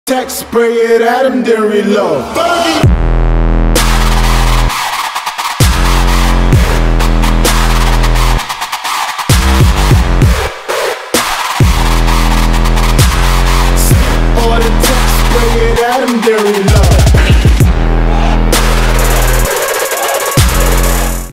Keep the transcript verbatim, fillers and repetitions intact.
Text, spray it at him, then reload. Or the text, spray it at him, then reload.